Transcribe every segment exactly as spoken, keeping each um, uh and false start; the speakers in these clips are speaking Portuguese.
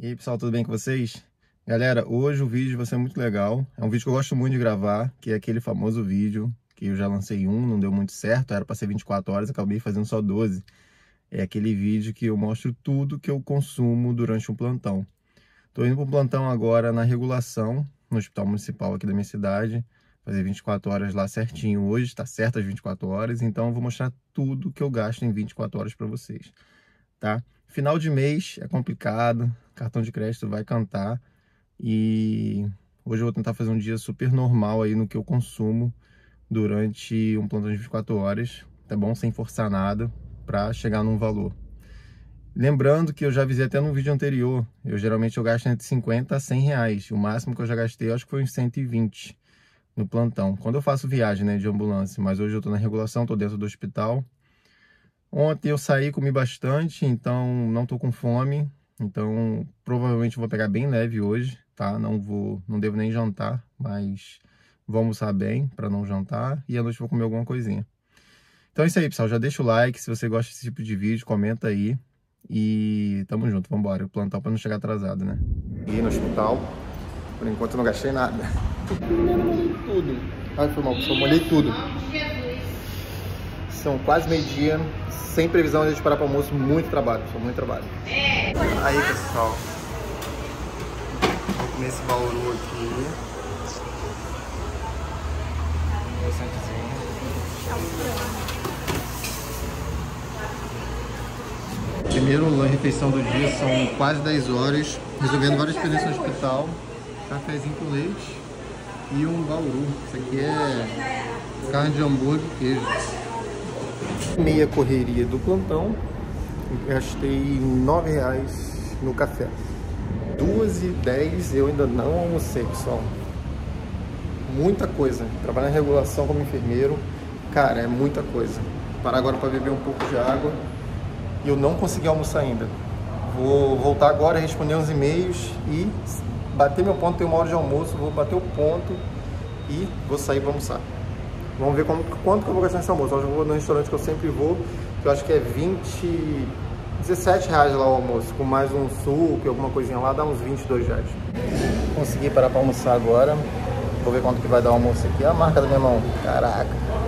E aí, pessoal, tudo bem com vocês? Galera, hoje o vídeo vai ser muito legal. É um vídeo que eu gosto muito de gravar, que é aquele famoso vídeo que eu já lancei um, não deu muito certo, era para ser vinte e quatro horas, acabei fazendo só doze. É aquele vídeo que eu mostro tudo que eu consumo durante um plantão. Tô indo para um plantão agora na regulação, no Hospital Municipal aqui da minha cidade, fazer vinte e quatro horas lá certinho hoje, tá certo as vinte e quatro horas, então eu vou mostrar tudo que eu gasto em vinte e quatro horas para vocês, tá? Final de mês é complicado, cartão de crédito vai cantar e hoje eu vou tentar fazer um dia super normal aí no que eu consumo durante um plantão de vinte e quatro horas, tá bom? Sem forçar nada para chegar num valor. Lembrando que eu já avisei até no vídeo anterior, eu geralmente eu gasto entre cinquenta a cem reais, o máximo que eu já gastei eu acho que foi uns cento e vinte no plantão, quando eu faço viagem, né, de ambulância, mas hoje eu tô na regulação, tô dentro do hospital. Ontem eu saí, comi bastante, então não tô com fome, então provavelmente vou pegar bem leve hoje, tá? Não vou, não devo nem jantar, mas vou almoçar bem para não jantar e à noite vou comer alguma coisinha. Então é isso aí, pessoal, já deixa o like, se você gosta desse tipo de vídeo, comenta aí e tamo junto, vamos embora, o plantão para não chegar atrasado, né? E no hospital, por enquanto eu não gastei nada. Tudo. Ai, foi mal, pessoal, molhei tudo. São quase meio-dia, sem previsão de a gente parar para almoço, muito trabalho, pessoal, muito trabalho. Aí, pessoal, vou comer esse bauru aqui. Primeiro, a refeição do dia, são quase dez horas, resolvendo várias pendências no hospital. Cafézinho com leite e um bauru. Isso aqui é carne de hambúrguer e queijo. Meia correria do plantão, gastei nove reais no café. duas e dez eu ainda não almocei, pessoal. Muita coisa. Trabalhar na regulação como enfermeiro, cara, é muita coisa. Parar agora para beber um pouco de água e eu não consegui almoçar ainda. Vou voltar agora, responder uns e-mails e bater meu ponto. Tem uma hora de almoço, vou bater o ponto e vou sair para almoçar. Vamos ver como, quanto que eu vou gastar nesse almoço. Hoje eu vou no restaurante que eu sempre vou, que eu acho que é vinte, dezessete reais lá o almoço, com mais um suco e alguma coisinha lá, dá uns vinte e dois reais. Consegui parar para almoçar agora. Vou ver quanto que vai dar o almoço aqui. A marca da minha mão, caraca.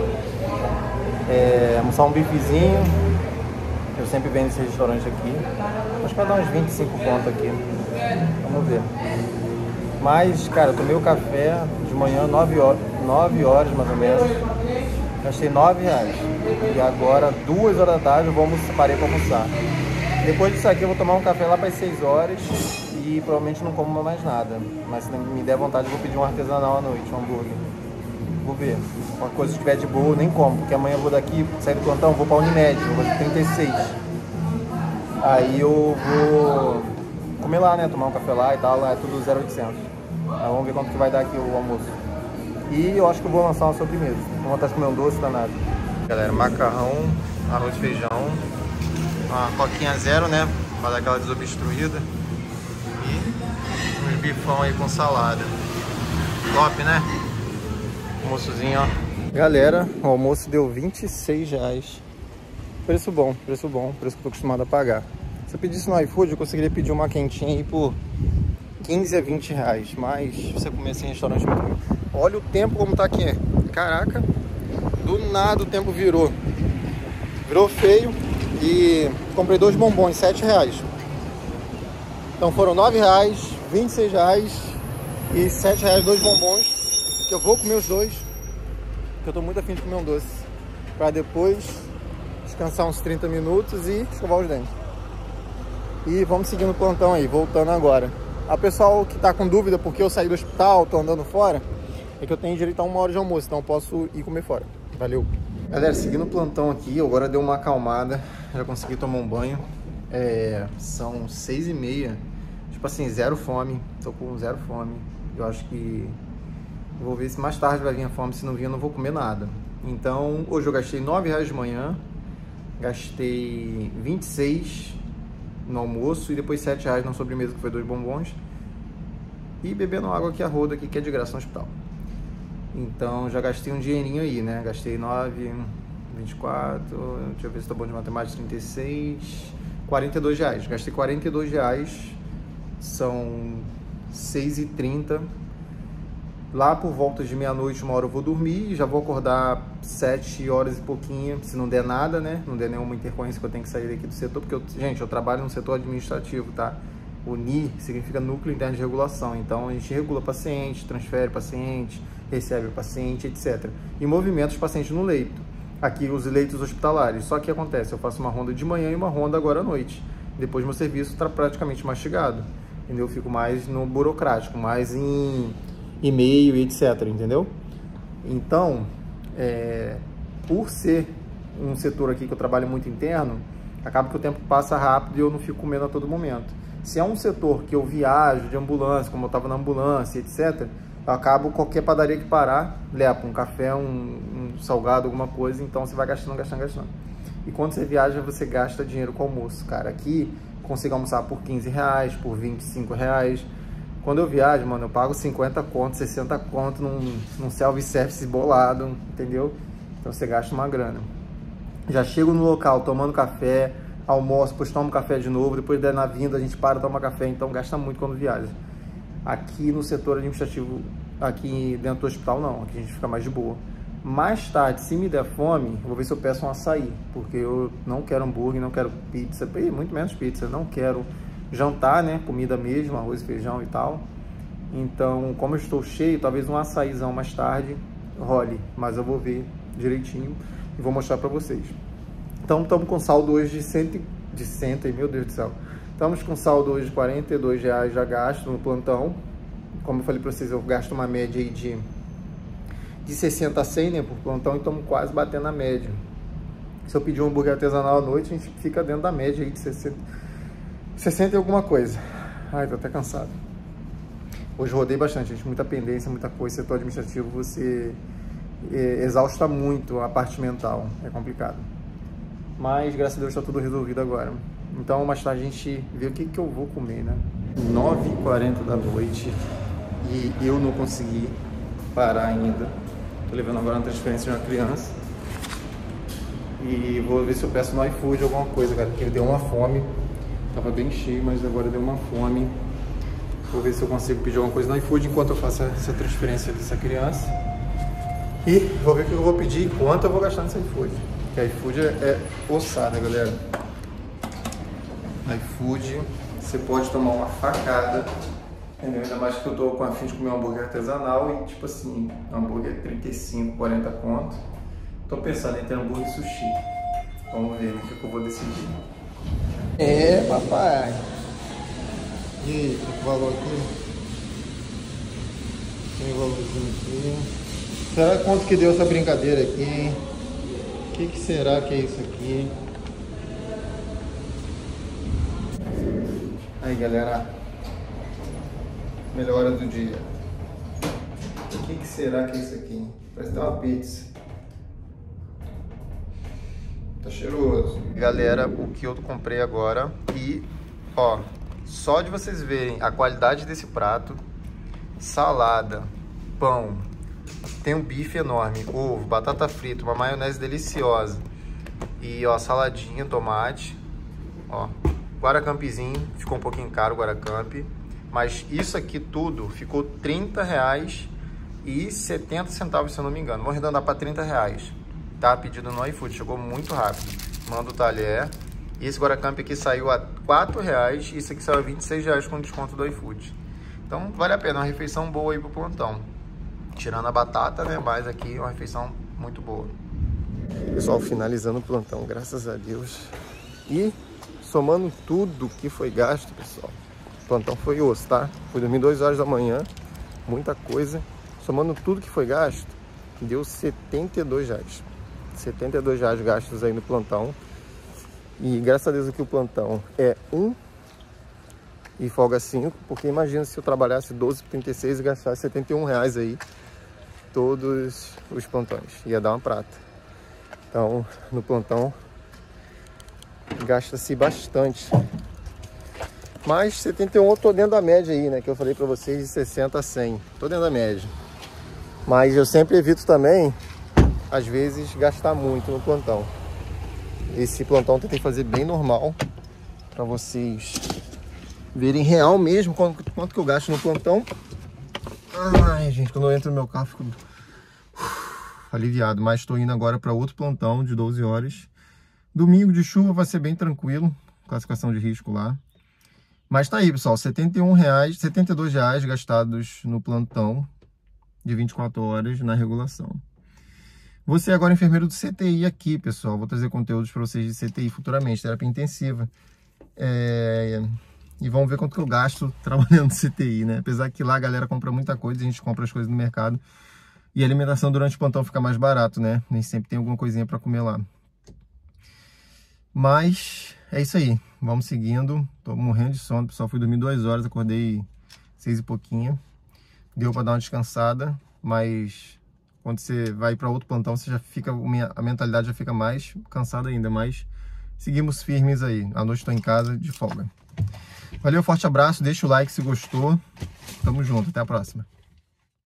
É, almoçar um bifezinho. Eu sempre venho nesse restaurante aqui. Acho que vai dar uns vinte e cinco conto aqui. Vamos ver. Mas, cara, eu tomei o café de manhã, nove horas, nove horas mais ou menos. Gastei nove reais. E agora, duas horas da tarde, eu vou almoçar, parei para almoçar. Depois disso aqui, eu vou tomar um café lá para as seis horas. E provavelmente não como mais nada. Mas se me der vontade, eu vou pedir um artesanal à noite, um hambúrguer. Vou ver. Uma coisa que estiver de boa, eu nem como. Porque amanhã eu vou daqui, sair do plantão, vou para a Unimed, eu vou de trinta e seis. Aí eu vou comer lá, né? Tomar um café lá e tal, lá é tudo zero oitocentos. Aí vamos ver quanto que vai dar aqui o almoço. E eu acho que eu vou lançar uma sobremesa. Vou vontade de comer um doce danado. Galera, macarrão, arroz e feijão, uma coquinha zero, né? Pra dar aquela desobstruída. E uns bifão aí com salada. Top, né? Almoçozinho, ó. Galera, o almoço deu vinte e seis reais. Preço bom, preço bom, preço que eu tô acostumado a pagar. Se eu pedisse no iFood, eu conseguiria pedir uma quentinha aí por quinze a vinte reais. Mas se você comer assim em restaurante, olha o tempo como tá aqui. Caraca, do nada o tempo virou. Virou feio e comprei dois bombons, sete reais. Então foram nove reais, vinte e seis reais e sete reais dois bombons. Que eu vou comer os dois, porque eu tô muito afim de comer um doce. Pra depois descansar uns trinta minutos e escovar os dentes. E vamos seguindo o plantão aí, voltando agora. A pessoal que tá com dúvida porque eu saí do hospital, tô andando fora, é que eu tenho direito a uma hora de almoço, então eu posso ir comer fora. Valeu! Galera, seguindo o plantão aqui, agora deu uma acalmada, já consegui tomar um banho. É, são seis e meia, tipo assim, zero fome, tô com zero fome. Eu acho que vou ver se mais tarde vai vir a fome, se não vir eu não vou comer nada. Então, hoje eu gastei nove reais de manhã, gastei vinte e seis no almoço e depois sete reais na sobremesa, que foi dois bombons. E bebendo água aqui a roda, aqui, que é de graça no hospital. Então, já gastei um dinheirinho aí, né? Gastei nove, vinte e quatro, deixa eu ver se tô bom de matemática, trinta e seis, quarenta e dois reais. Gastei quarenta e dois reais são seis e trinta. Lá por volta de meia-noite, uma hora eu vou dormir, já vou acordar sete horas e pouquinho, se não der nada, né? Não der nenhuma intercorrência que eu tenho que sair daqui do setor, porque, eu, gente, eu trabalho no setor administrativo, tá? O N I significa Núcleo Interno de Regulação, então a gente regula paciente, transfere paciente, recebe o paciente, etcétera. E movimenta os pacientes no leito, aqui os leitos hospitalares. Só que acontece, eu faço uma ronda de manhã e uma ronda agora à noite. Depois meu serviço está praticamente mastigado, entendeu? Eu fico mais no burocrático, mais em e-mail e etcétera, entendeu? Então, é, por ser um setor aqui que eu trabalho muito interno, acaba que o tempo passa rápido e eu não fico comendo a todo momento. Se é um setor que eu viajo de ambulância, como eu estava na ambulância, etcétera, eu acabo, qualquer padaria que parar, levo um café, um, um salgado, alguma coisa, então você vai gastando, gastando, gastando. E quando você viaja, você gasta dinheiro com almoço, cara. Aqui, consigo almoçar por quinze reais, por vinte e cinco reais. Quando eu viajo, mano, eu pago cinquenta conto, sessenta conto num, num self-service bolado, entendeu? Então você gasta uma grana. Já chego no local tomando café, almoço, depois tomo café de novo, depois na vinda a gente para e toma café, então gasta muito quando viaja. Aqui no setor administrativo, aqui dentro do hospital, não, aqui a gente fica mais de boa. Mais tarde, se me der fome, eu vou ver se eu peço um açaí, porque eu não quero hambúrguer, não quero pizza, muito menos pizza, não quero jantar, né, comida mesmo, arroz e feijão e tal. Então, como eu estou cheio, talvez um açaizão mais tarde role, mas eu vou ver direitinho e vou mostrar para vocês. Então, estamos com saldo hoje de cem, de cem, meu Deus do céu. Estamos com saldo hoje de quarenta e dois reais já gasto no plantão. Como eu falei para vocês, eu gasto uma média aí de, de sessenta a cem, né, por plantão, e estamos quase batendo a média. Se eu pedir um hambúrguer artesanal à noite, a gente fica dentro da média aí de sessenta, sessenta e alguma coisa. Ai, tô até cansado. Hoje rodei bastante, gente, muita pendência, muita coisa. Setor administrativo, você é, exausta muito a parte mental, é complicado. Mas, graças a Deus, está tudo resolvido agora. Então, mais tarde a gente vê o que, que eu vou comer, né? nove e quarenta da noite e eu não consegui parar ainda. Tô levando agora uma transferência de uma criança. E vou ver se eu peço no iFood alguma coisa, cara, porque ele deu uma fome. Tava bem cheio, mas agora deu uma fome. Vou ver se eu consigo pedir alguma coisa no iFood enquanto eu faço essa transferência dessa criança. E vou ver o que eu vou pedir e quanto eu vou gastar nesse iFood. Porque iFood é, é ossada, galera. iFood, você pode tomar uma facada. Entendeu? Ainda mais que eu tô com a fim de comer um hambúrguer artesanal e tipo assim, hambúrguer trinta e cinco, quarenta conto. Tô pensando em ter hambúrguer e sushi. Vamos ver o que eu vou decidir. É, papai. E aí, tem que valor aqui? Tem valorzinho aqui. Será quanto que deu essa brincadeira aqui? O que, que será que é isso aqui? Aí, galera. Melhor hora do dia. O que, que será que é isso aqui? Parece que tem uma pizza. Tá cheiroso. Galera, o que eu comprei agora. E, ó, só de vocês verem a qualidade desse prato. Salada, pão, tem um bife enorme, ovo, batata frita, uma maionese deliciosa. E, ó, saladinha, tomate. Ó, guaracampizinho, ficou um pouquinho caro o guaracampi. Mas isso aqui tudo ficou trinta reais e setenta centavos, se eu não me engano. Vou arredondar para trinta reais. Tá pedido no iFood, chegou muito rápido. Manda o talher. E esse guaracampi aqui saiu a quatro reais e esse aqui saiu a vinte e seis reais com desconto do iFood. Então vale a pena, uma refeição boa aí pro plantão. Tirando a batata, né? Mas aqui uma refeição muito boa. Pessoal, finalizando o plantão, graças a Deus. E somando tudo que foi gasto, pessoal. O plantão foi osso, tá? Fui dormir duas horas da manhã, muita coisa. Somando tudo que foi gasto, deu setenta e dois reais. setenta e dois reais gastos aí no plantão. E graças a Deus aqui o plantão é um e folga cinco, porque imagina se eu trabalhasse doze por trinta e seis e gastasse setenta e um reais aí todos os plantões. Ia dar uma prata. Então, no plantão gasta-se bastante. Mas setenta e um eu tô dentro da média aí, né? Que eu falei pra vocês de sessenta a cem. Tô dentro da média. Mas eu sempre evito também, às vezes, gastar muito no plantão. Esse plantão eu tentei fazer bem normal, pra vocês verem real mesmo quanto, quanto que eu gasto no plantão. Ai, gente, quando eu entro no meu carro, fico aliviado. Mas estou indo agora para outro plantão de doze horas. Domingo de chuva vai ser bem tranquilo, classificação de risco lá. Mas tá aí, pessoal, setenta e um reais, setenta e dois reais gastados no plantão de vinte e quatro horas na regulação. Você agora é enfermeiro do C T I aqui, pessoal. Vou trazer conteúdos para vocês de C T I futuramente, terapia intensiva. É... E vamos ver quanto que eu gasto trabalhando no C T I, né? Apesar que lá a galera compra muita coisa, a gente compra as coisas no mercado. E a alimentação durante o plantão fica mais barato, né? Nem sempre tem alguma coisinha para comer lá. Mas é isso aí. Vamos seguindo. Tô morrendo de sono, pessoal. Fui dormir duas horas, acordei seis e pouquinho. Deu para dar uma descansada, mas quando você vai para outro plantão, você já fica, a mentalidade já fica mais cansada ainda, mas seguimos firmes aí. À noite estou em casa de folga. Valeu, forte abraço, deixa o like se gostou. Tamo junto, até a próxima.